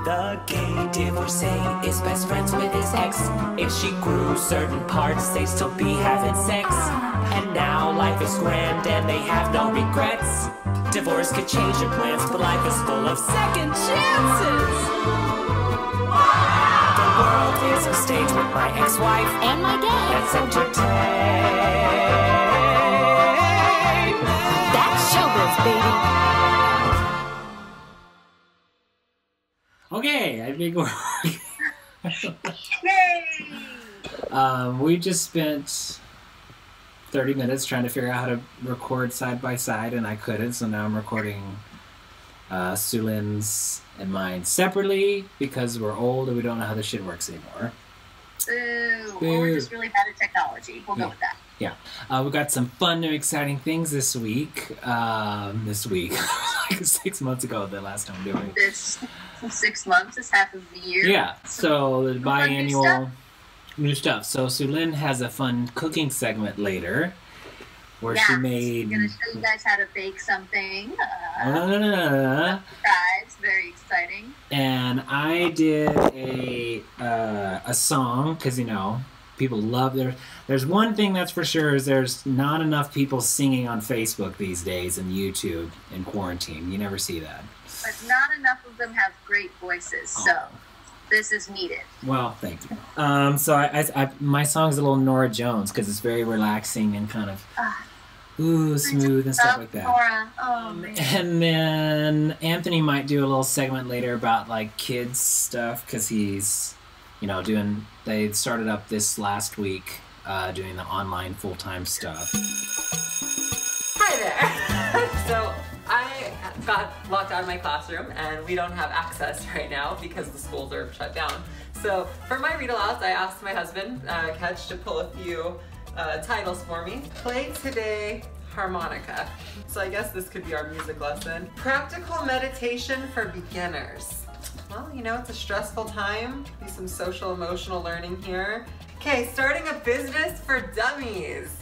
The gay divorcee is best friends with his ex. If she grew certain parts, they'd still be having sex. And now life is grand and they have no regrets. Divorce could change your plans, but life is full of second chances. The world is a stage with my ex-wife and my gay. That's entertainment. That's showbiz, baby. Okay, I think we're... Yay! We just spent 30 minutes trying to figure out how to record side by side, and I couldn't, so now I'm recording Soolin's and mine separately because we're old and we don't know how this shit works anymore. Ooh, or we're just really bad at technology. We'll go with that. Yeah. We've got some fun and exciting things this week. Like 6 months ago, the last time doing it. This 6 months is half of the year. Yeah. So the biannual new stuff. So Soolin has a fun cooking segment later where she made... I'm going to show you guys how to bake something. Surprise. Very exciting. And I did a song, because, you know, people love there's one thing that's for sure is there's not enough people singing on Facebook these days and YouTube in quarantine. You never see that. But not enough of them have great voices, so this is needed. Well, thank you. So my song's a little Nora Jones because it's very relaxing and kind of smooth and stuff like that. Nora. Oh, man. And then Anthony might do a little segment later about like kids stuff because he's, you know, they started up this last week doing the online full-time stuff. Hi there. So I got locked out of my classroom and we don't have access right now because the schools are shut down. So for my read-alouds, I asked my husband, Ketch, to pull a few titles for me. Play today, harmonica. So I guess this could be our music lesson. Practical meditation for beginners. Well, you know, it's a stressful time. Be some social emotional learning here. Okay, starting a business for dummies.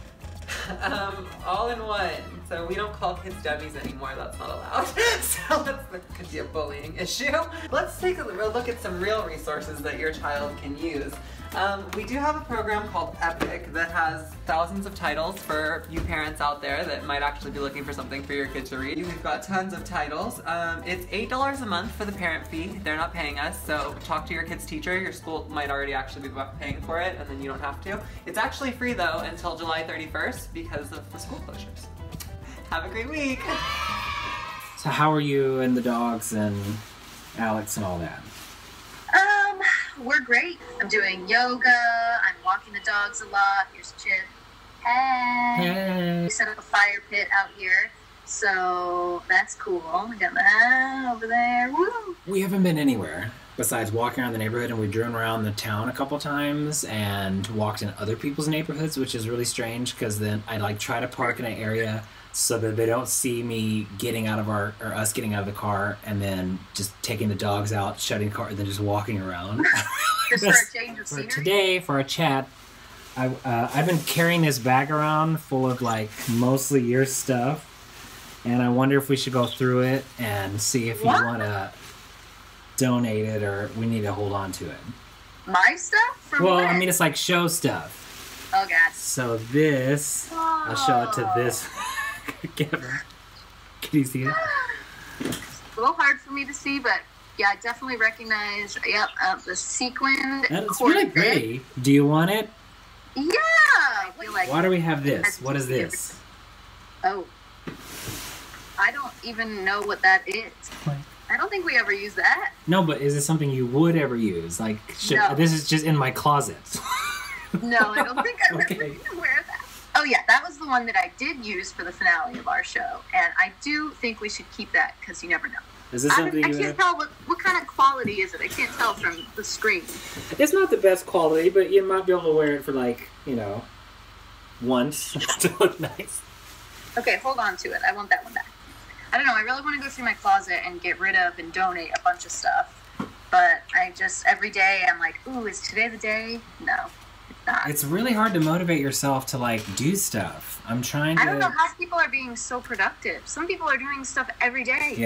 All in one. So we don't call kids dummies anymore, that's not allowed. So that could be a bullying issue. Let's take a look at some real resources that your child can use. We do have a program called Epic that has thousands of titles for you parents out there that might actually be looking for something for your kid to read. We've got tons of titles. It's $8 a month for the parent fee. They're not paying us, so talk to your kid's teacher. Your school might already actually be paying for it, and then you don't have to. It's actually free though until July 31st because of the school closures. Have a great week. So how are you and the dogs and Alex and all that? We're great. I'm doing yoga. I'm walking the dogs a lot. Here's Chip. Hey. We set up a fire pit out here, so that's cool. We got that over there. Woo! We haven't been anywhere besides walking around the neighborhood, and we've driven around the town a couple times and walked in other people's neighborhoods, which is really strange because then I like try to park in an area so that they don't see me getting out of us getting out of the car and then just taking the dogs out, shutting the car, and then just walking around. Just for a change of scenery? Today, for our chat, I've been carrying this bag around full of like mostly your stuff, and I wonder if we should go through it and see if you want to donate it or we need to hold on to it. My stuff? From well, when? I mean, it's like show stuff. Oh, God. So this, I'll show it to this. Can you see it? It's a little hard for me to see, but yeah, I definitely recognize, the sequined It's really pretty. Do you want it? Yeah! I feel like why do we have this? What is this? Oh. I don't even know what that is. What? I don't think we ever use that. No, but is it something you would ever use? Like, No. This is just in my closet. No, I don't think I've ever been aware of that. Oh yeah, that was the one that I did use for the finale of our show, and I do think we should keep that because you never know. Is this something I can't tell what kind of quality is it. I can't tell from the screen. It's not the best quality, but you might be able to wear it for like, you know, once to look nice. Okay, hold on to it. I want that one back. I don't know. I really want to go through my closet and get rid of and donate a bunch of stuff, but I just every day I'm like, ooh, is today the day? No. It's really hard to motivate yourself to like do stuff. I'm trying to... I don't know how people are being so productive. Some people are doing stuff every day. Yeah.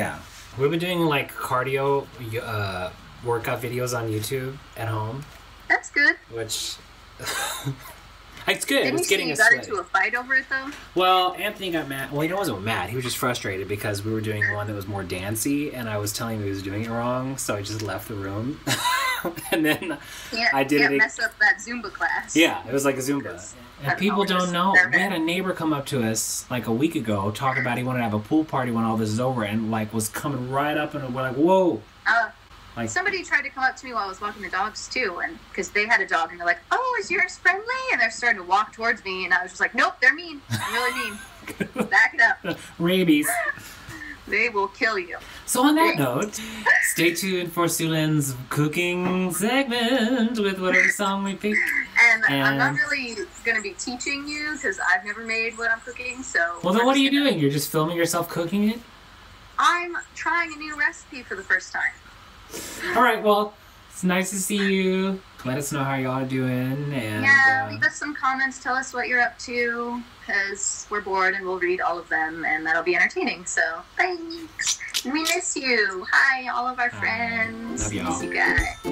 We've been doing like cardio workout videos on YouTube at home. That's good. Which it's good. Didn't It's you getting say you us got sweaty. into a fight over it though? Well, Anthony got mad. Well, he wasn't mad. He was just frustrated because we were doing one that was more dancey, and I was telling him he was doing it wrong, so I just left the room. And then I did Can't it. mess up that Zumba class. Yeah, it was like a Zumba. And people don't know. We had a neighbor come up to us like a week ago, talk about he wanted to have a pool party when all this is over, and like was coming right up, and we're like, whoa. Like, somebody tried to come up to me while I was walking the dogs too, and because they had a dog, and they're like, "Oh, is yours friendly?" And they're starting to walk towards me, and I was just like, "Nope, they're mean. They're really mean. Back it up. Rabies. They will kill you." So on that note, stay tuned for Soolin's cooking segment with whatever song we pick. And I'm not really going to be teaching you because I've never made what I'm cooking. So. Well, then what are you doing? You're just filming yourself cooking it? I'm trying a new recipe for the first time. All right, well, it's nice to see you. Let us know how y'all are doing. And, yeah, leave us some comments. Tell us what you're up to because we're bored and we'll read all of them and that'll be entertaining. So, thanks. We miss you. Hi, all of our friends. Love y'all. Miss you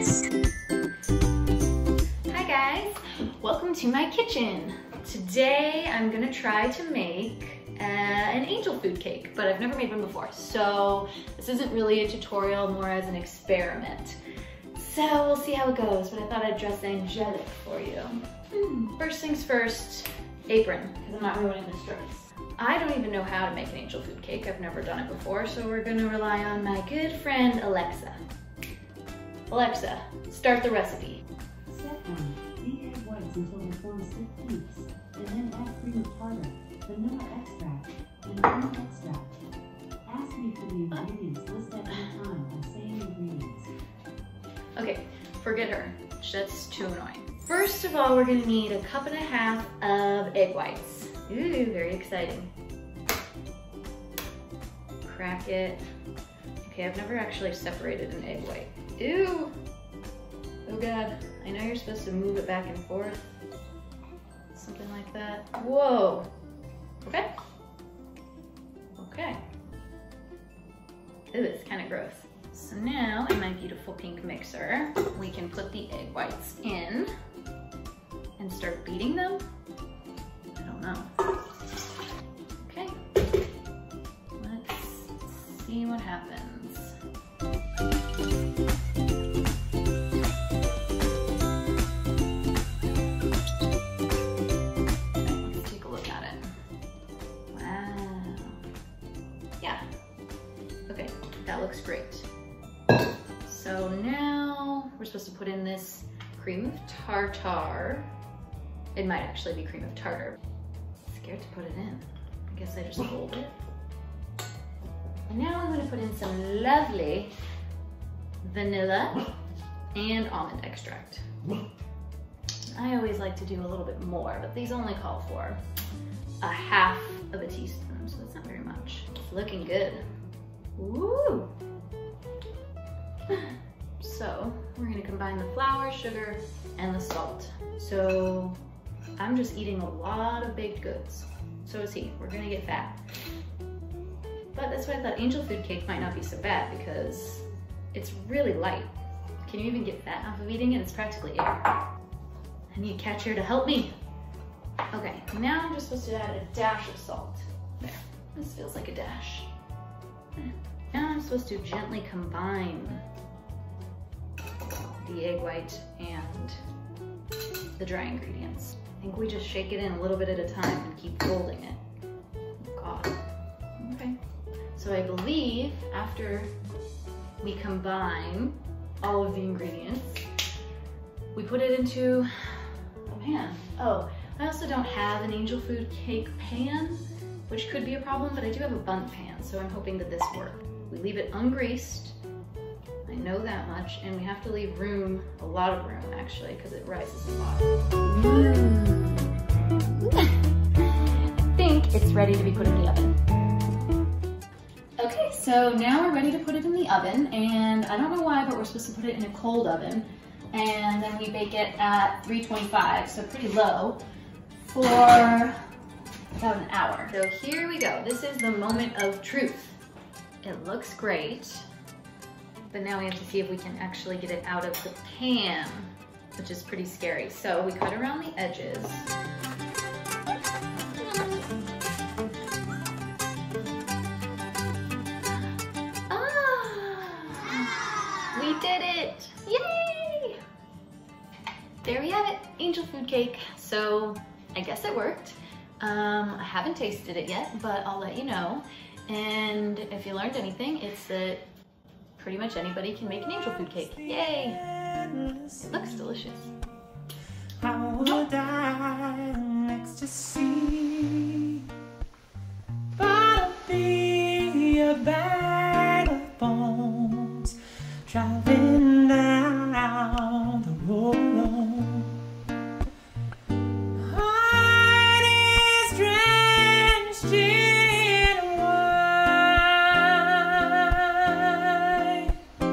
guys. Hi guys, welcome to my kitchen. Today I'm gonna try to make an angel food cake, but I've never made one before. So this isn't really a tutorial, more as an experiment. So we'll see how it goes, but I thought I'd dress angelic for you. First things first, apron, because I'm not ruining this dress. I don't even know how to make an angel food cake. I've never done it before, so we're gonna rely on my good friend Alexa. Alexa, start the recipe. Step 1. Beat egg whites until they form stiff peaks, and then add cream of tartar, vanilla extract, and almond extract. Ask me for the ingredients listed at any time by saying ingredients. Okay, forget her. That's too annoying. First of all, we're gonna need 1.5 cups of egg whites. Ooh, very exciting. Crack it. Okay, I've never actually separated an egg white. Ew! Oh God, I know you're supposed to move it back and forth. Something like that. Whoa! Okay. Okay. Ooh, it's kind of gross. So now, in my beautiful pink mixer, we can put the egg whites in and start beating them. I don't know. Okay. Let's see what happens. Let's take a look at it. Wow. Yeah. Okay, that looks great. So now we're supposed to put in this cream of tartar. It might actually be cream of tartar. I'm scared to put it in. I guess I just hold it. And now I'm going to put in some lovely vanilla and almond extract. I always like to do a little bit more, but these only call for 1/2 teaspoon, so that's not very much. It's looking good. Woo! So we're gonna combine the flour, sugar, and the salt. So I'm just eating a lot of baked goods. So is he. We're gonna get fat. But that's why I thought angel food cake might not be so bad because it's really light. Can you even get fat off of eating it? It's practically air. I need Cat Chair to help me. Okay, now I'm just supposed to add a dash of salt. There, this feels like a dash. Now I'm supposed to gently combine the egg white and the dry ingredients. I think we just shake it in a little bit at a time and keep folding it. Oh God. Okay. So I believe after we combine all of the ingredients, we put it into a pan. Oh, I also don't have an angel food cake pan, which could be a problem, but I do have a bundt pan, so I'm hoping that this works. We leave it ungreased. I know that much, and we have to leave room, a lot of room actually, because it rises a lot. I think it's ready to be put in the oven. Okay, so now we're ready to put it in the oven, and I don't know why, but we're supposed to put it in a cold oven, and then we bake it at 325, so pretty low, for about an hour. So here we go. This is the moment of truth. It looks great, but now we have to see if we can actually get it out of the pan, which is pretty scary. So we cut around the edges. We did it! Yay! There we have it, angel food cake. So I guess it worked. I haven't tasted it yet, but I'll let you know. And if you learned anything, it's that pretty much anybody can make an angel food cake. Yay! It looks delicious. How would I next to see? But I'll be a bag of bones traveling down the road. Heart is drenched in wine.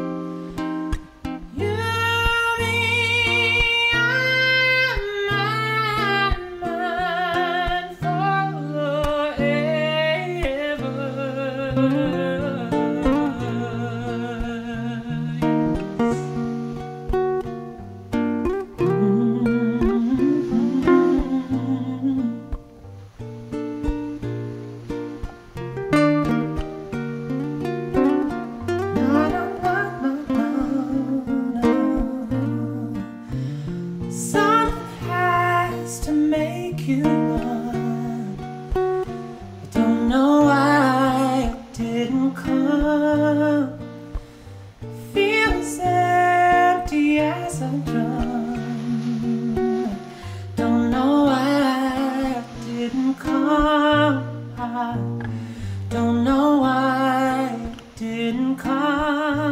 You mean I'm mine Something has to make you run. I don't know why it didn't come. Feels empty as a drum. Don't know why it didn't come. I don't know why it didn't come.